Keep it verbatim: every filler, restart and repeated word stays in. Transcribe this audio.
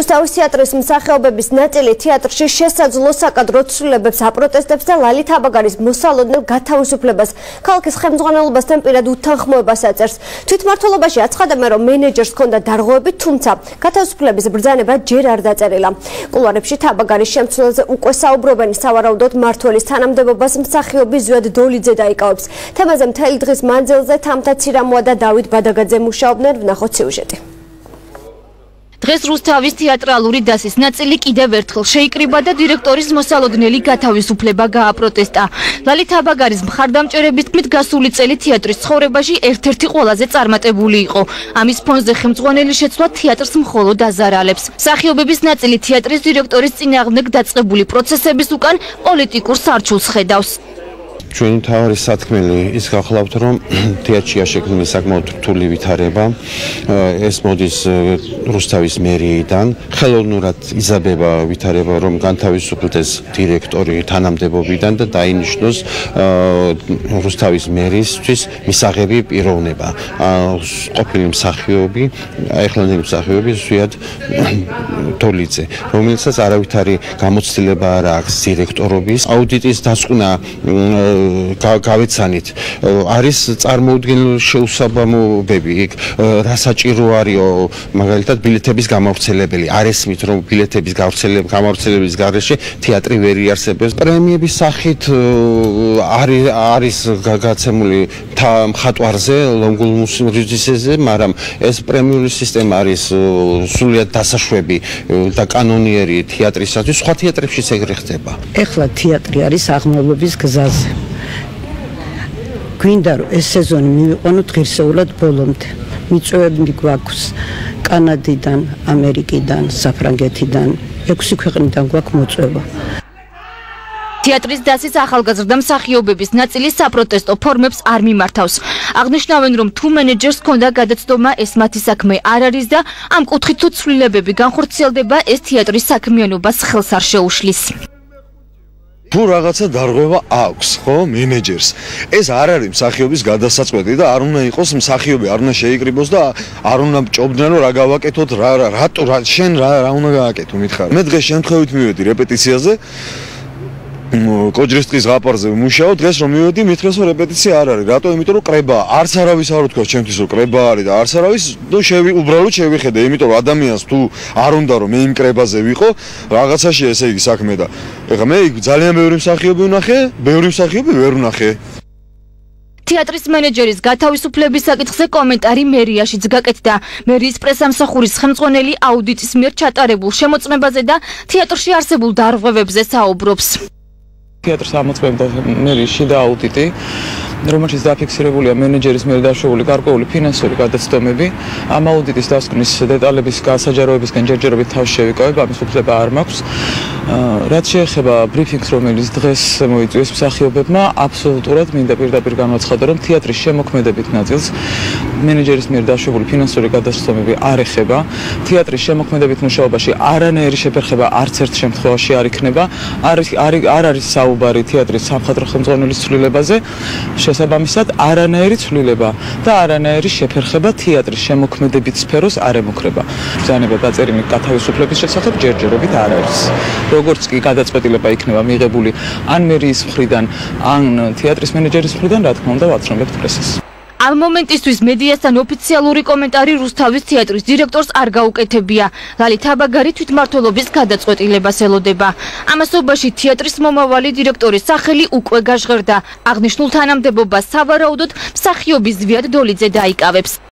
რუსთავის თეატრის მსახიობების ნაწილი თეატრში შესაძლო საკადრო ცვლილებებს აპროტესტებს და ლალით აბაგარის მოსალოდნელ გათავისუფლებას ქალაქის ხელმძღვანელობასთან პირად უთანხმოებას აწერს. თვითმმართველობაში აცხადებენ, რომ მენეჯერს ჰქონდა დარღვევები, თუმცა გათავისუფლების ბრძანება ჯერ არ დაწერილა. კულუარებში თაბაგარის შემცველზე უკვე საუბრობენ, სავარაუდოდ მმართველის თანამდებობას მსახიობი ზვიად დოლიძე დაიკავებს. თემაზე მთელი დღის მანძილზე თამთა ცირამოა და დავით ბადაგაძე მუშაობდნენ. ვნახოთ სიუჟეტი. დღეს რუსთავის თეატრალური დასის ნაწილი კიდევ ერთხელ შეიკრიბა და დირექტორის მოსალოდნელი გათავისუფლება გააპროტესტა. ლალით აბაგარის მხარდამჭერების თქმით, გასული წელი თეატრის ცხოვრებაში ერთ-ერთი ყველაზე წარმატებული იყო. ამის ფონზე ხელმძღვანელი შეცვლა თეატრს მხოლოდ აზარალებს. მსახიობების ნაწილი თეატრის დირექტორის წინააღმდეგ დაწყებული პროცესების უკან პოლიტიკურ სარჩულს ხედავს. Ჩვენ თავარი სათქმელი ის გახლავთ, რომ თეატრში შექმნილი საკმაოდ რთული ვითარება ეს მოდის რუსთავის მერიიდან, ხელოვნურად იზაბება ვითარება, რომ განთავისუფლდეს დირექტორი თანამდებობიდან და დაინიშნოს რუსთავის მერისთვის მისაღები პიროვნება. ყოფილი მსახიობი, ახლანდელი მსახიობი ზვიად დოლიძე, რომელსაც არავითარი გამოცდილება არ აქვს დირექტორობის, აუდიტის დასკვნა გავეცანით. არის წარმოუდგენელი შეუსაბამობები, იქ რა საჭირო არისო, მაგალითად ბილეთების გამავრცელებელი. არ ესმით, რომ ბილეთების გამავრცელების გარეშე თეატრი ვერ იარსებებს. პრემიების სახით არის არის გაგაცემული მხატვარზე, ლონგულ მუსიკაზე, მაგრამ ეს პრემიული სისტემა არის სრულიად დასაშვები და კანონიერი თეატრისათვის. სხვა თეატრებშიც ეგრე ხდება. ეხლა თეატრი არის აღმავლობის გზაზე. გვინდა რომ ეს სეზონი მივიყვანოთ ღირსეულად ბოლომდე. მიწვევები გვაქვს კანადიდან, ამერიკიდან, საფრანგეთიდან, ექვსი ქვეყნიდან გვაქვს მოწვევა. თეატრის დასის ახალგაზრდა მსახიობების ნაწილი საპროტესტო ფორმებს არ მიმართავს. აღნიშნავენ, რომ თუ მენეჯერს ჰქონდა გადაცდომა, ეს მათი საქმე არ არის და ამ კუთხით თუ ცვლილებები განხორციელდება, ეს თეატრის საქმიანობას ხელს არ შეუშლის. თუ რაღაცა დარღვევა აქვს, ხო, მენეჯერს. ეს არ არის მსახიობის გადასაწყვეტი და არ უნდა იყოს მსახიობი, არ უნდა შეიკრიბოს და არ უნდა მჭობდნენ რომ რა გავაკეთოთ, რა რატო შენ რა რა უნდა გააკეთო, მითხარ. მე დღეს შემთხვევით მივედი რეპეტიციაზე. კოჯრის ტყის ზღაპარზე ვმუშაობ, დღეს რომ მივედი, მითხრეს რომ რეპეტიცია არ არის. რატო? იმიტომ რომ კრებაა. არც არავის არ უთქვა ჩემთვის რომ კრება არის და არც არავის ნუ შევი უბრალოდ შევიხედე, იმიტომ რომ ადამიანს თუ არ უნდა რომ მე იმ კრებაზე ვიყო, რაღაცაში ესე იგი საქმე და ეხლა მე ძალიან ბევრი მსახიობი ვნახე, ბევრი მსახიობი ვერ ვნახე. თეატრის მენეჯერის გათავისუფლების საკითხზე კომენტარი მერიაშიც გაკეთდა. მერიის პრესამსახურის ხელმძღვანელი აუდიტის მიერ ჩატარებულ შემოწმებაზე და თეატრში არსებულ დარღვევებზე საუბრობს. თეატრს ამოწმებდა მერიის შიდა აუდიტი, რომელშიც დაფიქსირებულია მენეჯერის მიერ დაშვებული გარკვეული ფინანსური გადაცდომები. ამ აუდიტის დასკვნის დეტალების გასაჯაროებისგან ჯერჯერობით თავში შევიკავებ, ამის უფლება არ მაქვს. რაც შეეხება ბრიფინგს, რომელიც დღეს მოიწვიეს მსახიობებმა, აბსოლუტურად მინდა პირდაპირ განვაცხადო, რომ თეატრის შემოქმედებით ნაწილს მენეჯერის მიერ დაშვებული ფინანსური გადაცდომები არ ეხება. თეატრის შემოქმედებით მუშაობაში არანაირი შეფერხება არც ერთ შემთხვევაში არ იქნება. არ არ არის საუბარი თეატრის სამხატვრო ხელმძღვანელის ცვლილებაზე. შესაბამისად არანაირი ცვლილება და არანაირი შეფერხება თეატრის შემოქმედებით სფეროს არ ემუქრება. ბრძანება დაწერილი გათავისუფლების შესახებ ჯერჯერობით არ არის. როგორც კი გადაწყვეტილება იქნება მიღებული ან მერიის მხრიდან, ან თეატრის მენეჯერის მხრიდან, რა თქმა უნდა, ვაცნობებთ პრესას. ამ მომენტისთვის მედიასთან ოფიციალური კომენტარი რუსთავის თეატრის დირექტორს არ გაუკეთებია. ლალით აბაგარი თვითმმართველობის გადაწყვეტილებას ელოდება. ამასობაში თეატრის მომავალი დირექტორის სახელი უკვე გაჟღერდა. აღნიშნულ თანამდებობას სავარაუდოდ მსახიობი ზვიად დოლიძე დაიკავებს.